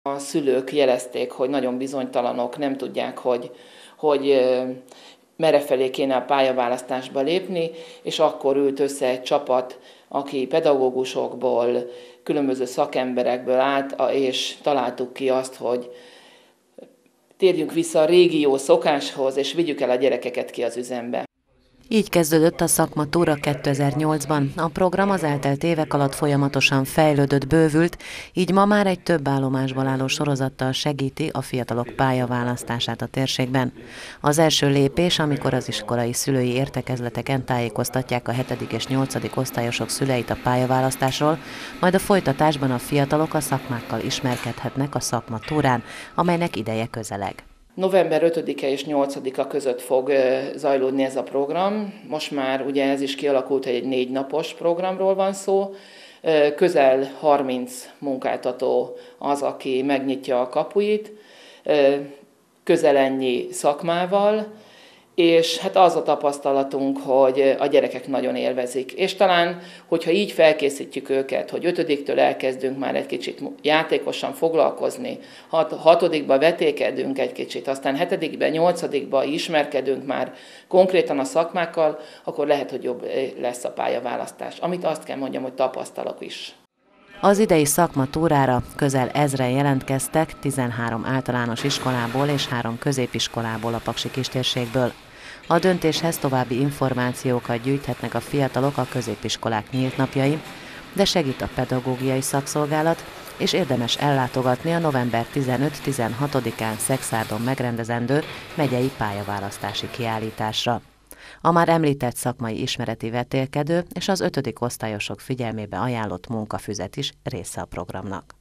A szülők jelezték, hogy nagyon bizonytalanok, nem tudják, hogy merrefelé kéne a pályaválasztásba lépni, és akkor ült össze egy csapat, aki pedagógusokból, különböző szakemberekből állt, és találtuk ki azt, hogy térjünk vissza a régi jó szokáshoz, és vigyük el a gyerekeket ki az üzembe. Így kezdődött a szakmatúra 2008-ban. A program az eltelt évek alatt folyamatosan fejlődött, bővült, így ma már egy több állomásból álló sorozattal segíti a fiatalok pályaválasztását a térségben. Az első lépés, amikor az iskolai szülői értekezleteken tájékoztatják a 7. és 8. osztályosok szüleit a pályaválasztásról, majd a folytatásban a fiatalok a szakmákkal ismerkedhetnek a szakmatúrán, amelynek ideje közeleg. November 5-e és 8-a között fog zajlódni ez a program. Most már ugye ez is kialakult, hogy egy 4 napos programról van szó. Közel 30 munkáltató az, aki megnyitja a kapuit, közel ennyi szakmával, és hát az a tapasztalatunk, hogy a gyerekek nagyon élvezik. És talán, hogyha így felkészítjük őket, hogy 5-től elkezdünk már egy kicsit játékosan foglalkozni, 6-ba vetékedünk egy kicsit, aztán 7-ben, 8-ba ismerkedünk már konkrétan a szakmákkal, akkor lehet, hogy jobb lesz a pályaválasztás. Amit azt kell mondjam, hogy tapasztalok is. Az idei szakmatúrára közel 1000-en jelentkeztek 13 általános iskolából és 3 középiskolából a Paksi kistérségből. A döntéshez további információkat gyűjthetnek a fiatalok a középiskolák nyílt napjain, de segít a pedagógiai szakszolgálat, és érdemes ellátogatni a november 15-16-án Szekszárdon megrendezendő megyei pályaválasztási kiállításra. A már említett szakmai ismereti vetélkedő és az 5. osztályosok figyelmébe ajánlott munkafüzet is része a programnak.